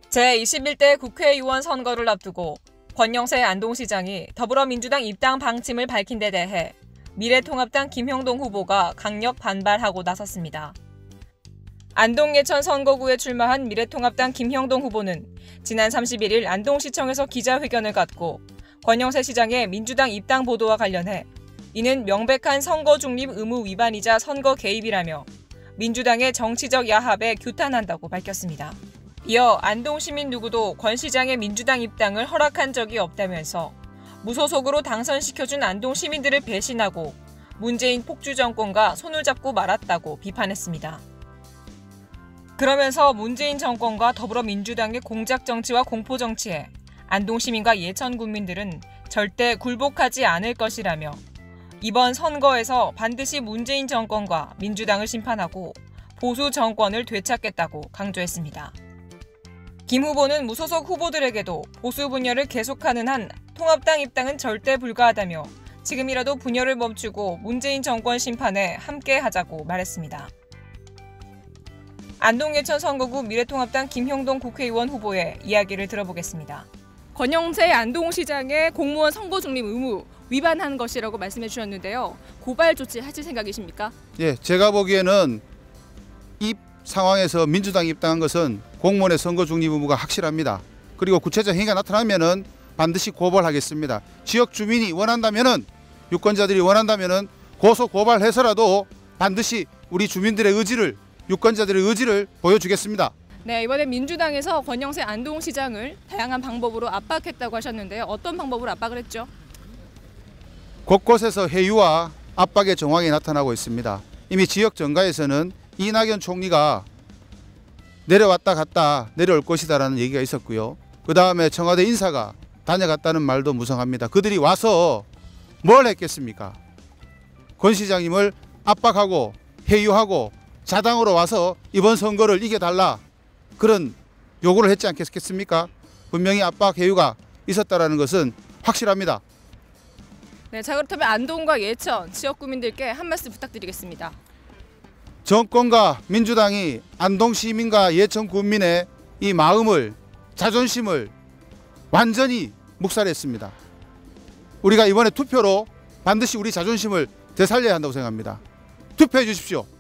제21대 국회의원 선거를 앞두고 권영세 안동시장이 더불어민주당 입당 방침을 밝힌 데 대해 미래통합당 김형동 후보가 강력 반발하고 나섰습니다. 안동 예천 선거구에 출마한 미래통합당 김형동 후보는 지난 31일 안동시청에서 기자회견을 갖고 권영세 시장의 민주당 입당 보도와 관련해 이는 명백한 선거 중립 의무 위반이자 선거 개입이라며 민주당의 정치적 야합에 규탄한다고 밝혔습니다. 이어 안동 시민 누구도 권 시장의 민주당 입당을 허락한 적이 없다면서 무소속으로 당선시켜준 안동 시민들을 배신하고 문재인 폭주 정권과 손을 잡고 말았다고 비판했습니다. 그러면서 문재인 정권과 더불어민주당의 공작 정치와 공포 정치에 안동 시민과 예천 국민들은 절대 굴복하지 않을 것이라며 이번 선거에서 반드시 문재인 정권과 민주당을 심판하고 보수 정권을 되찾겠다고 강조했습니다. 김 후보는 무소속 후보들에게도 보수 분열을 계속하는 한 통합당 입당은 절대 불가하다며 지금이라도 분열을 멈추고 문재인 정권 심판에 함께하자고 말했습니다. 안동 예천 선거구 미래통합당 김형동 국회의원 후보의 이야기를 들어보겠습니다. 권영세 안동시장의 공무원 선거 중립 의무 위반한 것이라고 말씀해 주셨는데요. 고발 조치 하실 생각이십니까? 예, 제가 보기에는 이 상황에서 민주당 입당한 것은 공무원의 선거 중립 의무가 확실합니다. 그리고 구체적 행위가 나타나면은 반드시 고발하겠습니다. 지역 주민이 원한다면은 유권자들이 원한다면은 고소 고발해서라도 반드시 우리 주민들의 의지를 유권자들의 의지를 보여주겠습니다. 네, 이번에 민주당에서 권영세 안동시장을 다양한 방법으로 압박했다고 하셨는데요. 어떤 방법으로 압박을 했죠? 곳곳에서 회유와 압박의 정황이 나타나고 있습니다. 이미 지역 정가에서는 이낙연 총리가 내려왔다 갔다 내려올 것이다라는 얘기가 있었고요. 그 다음에 청와대 인사가 다녀갔다는 말도 무성합니다. 그들이 와서 뭘 했겠습니까? 권 시장님을 압박하고 회유하고 자당으로 와서 이번 선거를 이겨달라 그런 요구를 했지 않겠습니까? 분명히 압박 회유가 있었다는 것은 확실합니다. 네, 자 그렇다면 안동과 예천 지역 구민들께 한 말씀 부탁드리겠습니다. 정권과 민주당이 안동 시민과 예천 군민의 이 마음을 자존심을 완전히 묵살했습니다. 우리가 이번에 투표로 반드시 우리 자존심을 되살려야 한다고 생각합니다. 투표해 주십시오.